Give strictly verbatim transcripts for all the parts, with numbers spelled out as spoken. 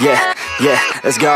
Yeah, yeah, let's go.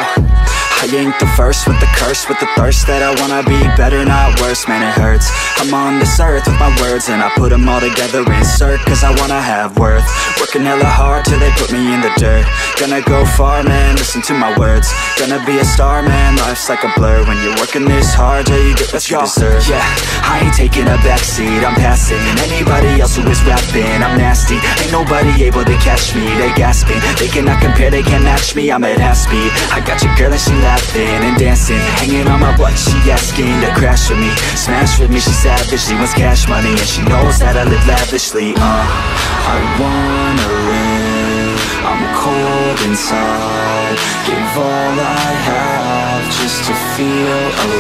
I ain't the first with the curse, with the thirst that I wanna be better, not worse, man it hurts. I'm on this earth with my words and I put them all together, insert, cause I wanna have worth. Working hella hard till they put me in the dirt. Gonna go far, man, listen to my words. Gonna be a star, man, life's like a blur. When you're working this hard till you get what you deserve. Yeah, I ain't taking a backseat, I'm passing anybody else who is rapping. I'm nasty, ain't nobody able to catch me. They gasping, they cannot compare, they can't match me. I'm at half speed, I got your girl and she laughing and dancing, hanging on my butt, she asking to crash with me, smash with me, she savage, she wants cash money, and she knows that I live lavishly. Uh, I wanna live, I'm cold inside, give all I have just to feel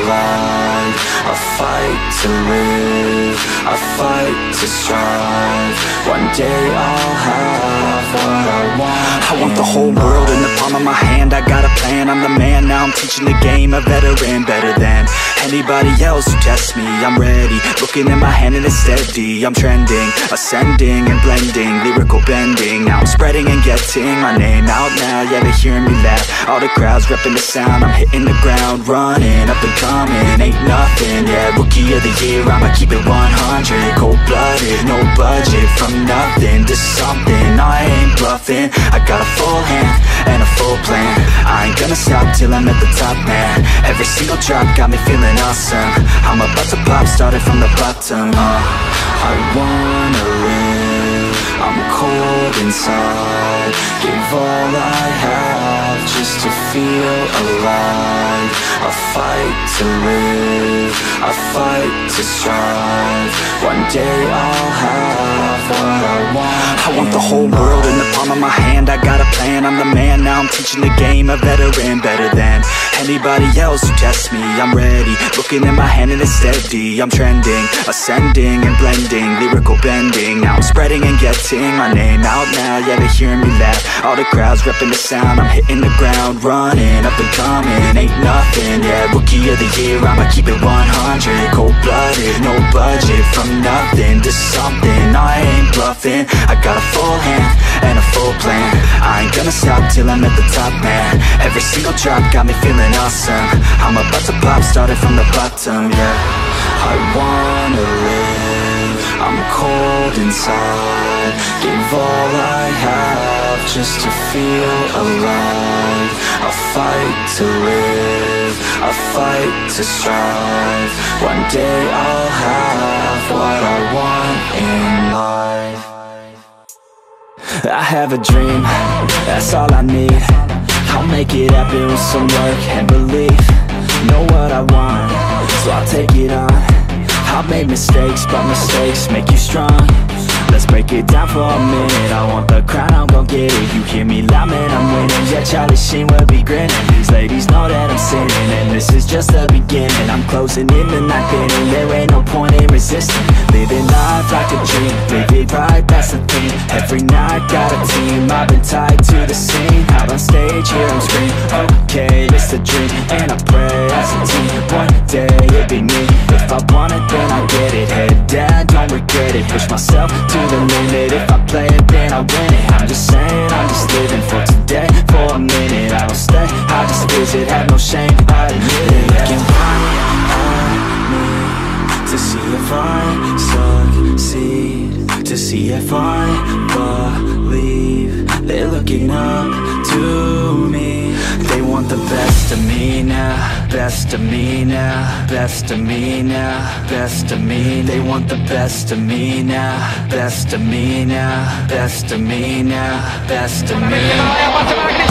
alive. I fight to live, I fight to strive, one day I'll have what I want. I want the whole world in the palm of my hand, I got a plan, I'm the man, now I'm teaching the game, a veteran, better than anybody else who tests me. I'm ready, looking in my hand and it's steady, I'm trending, ascending and blending, lyrical bending, now I'm spreading and getting my name out now, yeah they hearing me laugh, all the crowds repping the sound, I'm hitting the ground, running, up and coming, ain't nothing, yeah, rookie of the year, I'ma keep it one hundred, cold-blooded, no budget, from nothing to something, I ain't bluffing, I got a full hand and a full plan, I ain't gonna stop till I'm at the top, man, every single drop got me feeling awesome, I'm about to pop, started from the bottom, uh, I wanna live, I'm cold inside, give all I have just to feel alive, I fight to live, I fight to strive, one day I'll have what I want. I want the whole world in the palm of my hand, I got a plan, I'm the man, now I'm teaching the game, a veteran, better than anybody else who tests me. I'm ready, looking in my hand and it's steady, I'm trending, ascending and blending, lyrical bending, now I'm spreading and getting my name out now, yeah they hearing me laugh, all the crowds repping the sound, I'm hitting the ground, running, up and coming, ain't nothing, yeah, rookie of the year, I'ma keep it one hundred, cold-blooded, no budget, from nothing to something, I ain't bluffing, I got a full hand and a full plan, I ain't gonna stop till I'm at the top, man, every single drop got me feeling awesome, I'm about to pop, started from the bottom, yeah, I wanna live, I'm cold inside, give all I have just to feel alive, I fight to live, I fight to strive, one day I'll have what I want in life. I have a dream, that's all I need, I'll make it happen with some work and belief, know what I want, so I'll take it on, I've made mistakes, but mistakes make you strong. Let's break it down for a minute, I want the crown, I'm gon' get it. You hear me loud, man, I'm winning. Yeah, Charlie Sheen will be grinning. These ladies know that I'm sinning, and this is just the beginning. I'm closing in the night inning, there ain't no point in resisting. Living life like a dream, live it right, that's the thing. Every night, got a team, I've been tied to the scene. Out on stage, here I'm screaming, okay, it's a dream. And I pray as a team, one day it'll be me. If I want it, then I get it. Head down, don't regret it. Push myself to the limit. If I play it, then I win it. I'm just saying, I'm just living for today. For a minute, I don't stay, I just visit. Have no shame, I admit it. Looking right at me to see if I succeed, to see if I believe. They're looking up to me. They want the best of me now, best of me now, best of me now, best of me. They want the best of me now, best of me now, best of me now, best of me.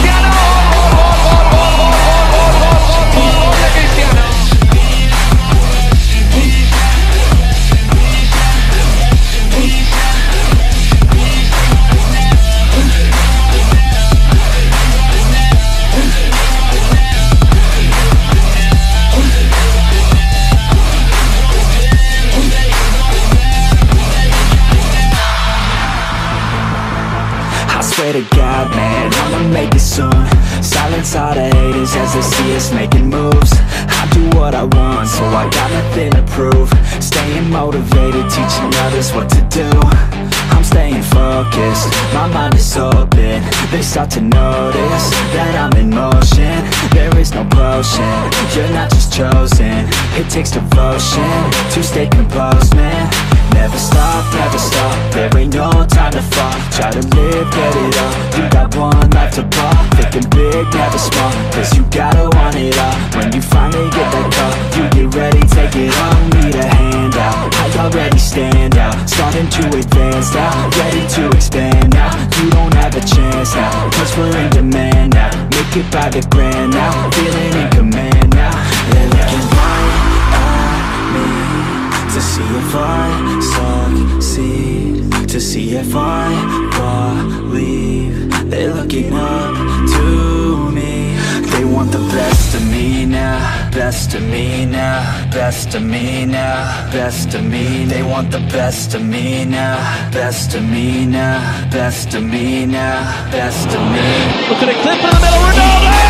Swear to God, man, I'ma make it soon. Silence all the haters as they see us making moves. I do what I want, so I got nothing to prove. Staying motivated, teaching others what to do. I'm staying focused, my mind is open. They start to notice that I'm in motion. There is no potion, you're not just chosen. It takes devotion to stay composed, man. Never stop, never stop, there ain't no time to fall. Try to live, get it up, you got one life to ball. Thinking big, never small, cause you gotta want it all. When you finally get that call, you get ready, take it on. Need a hand out, I already stand out. Starting to advance now, ready to expand now. You don't have a chance now, cause we're in demand now. Make it by the grand now, feeling in command now. They're looking right at me to see if I succeed, to see if I believe. They're looking up to me. They want the best of me now, best of me now, best of me now, best of me. They want the best of me now, best of me now, best of me now, best of me. Look at a clip in the middle, Ronaldo!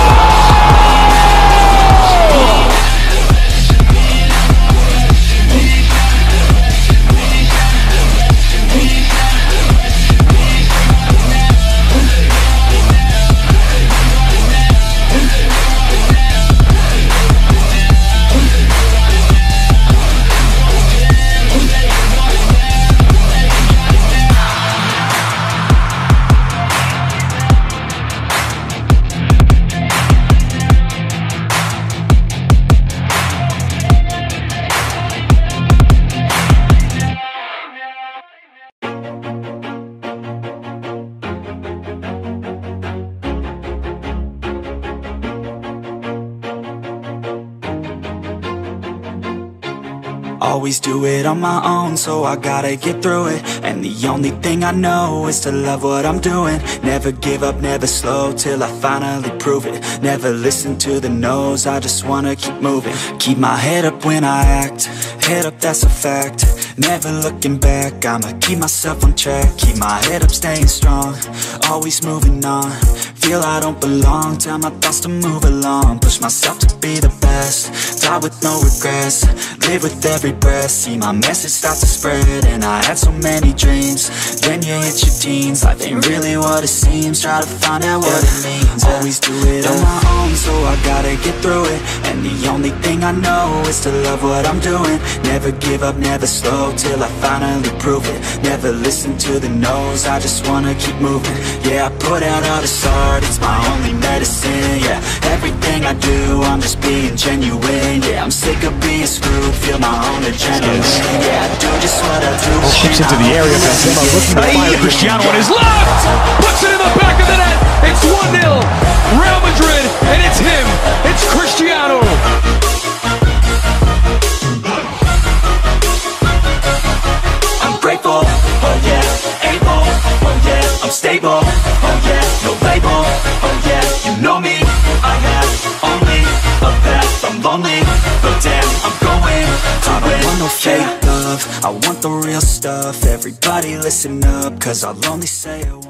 Always do it on my own, so I gotta get through it. And the only thing I know is to love what I'm doing. Never give up, never slow, till I finally prove it. Never listen to the no's, I just wanna keep moving. Keep my head up when I act, head up, that's a fact. Never looking back, I'ma keep myself on track. Keep my head up, staying strong, always moving on. Feel I don't belong, tell my thoughts to move along. Push myself to be the best, die with no regrets. Live with every breath, see my message start to spread. And I had so many dreams, then you hit your teens. Life ain't really what it seems, try to find out what it means. Always do it on my own, so I gotta get through it. And the only thing I know is to love what I'm doing. Never give up, never slow, till I finally prove it. Never listen to the no's, I just wanna keep moving. Yeah, I put out all this art, it's my only medicine. Yeah, everything I do, I'm just being genuine. Yeah, I'm sick of being screwed, feel my own adrenaline. Yeah, I do just what I do. Chips into the area, Benzema looking to fire. Cristiano on his left, puts it in the back of the net. It's one nil, Real Madrid, and it's him, it's Cristiano. I'm grateful, oh yeah, able, oh yeah, I'm stable, oh yeah, no label, oh yeah, you know me. I have only a path, I'm lonely, but damn, I'm going to I don't want no fake love, I want the real stuff. Everybody listen up, cause I'll only say it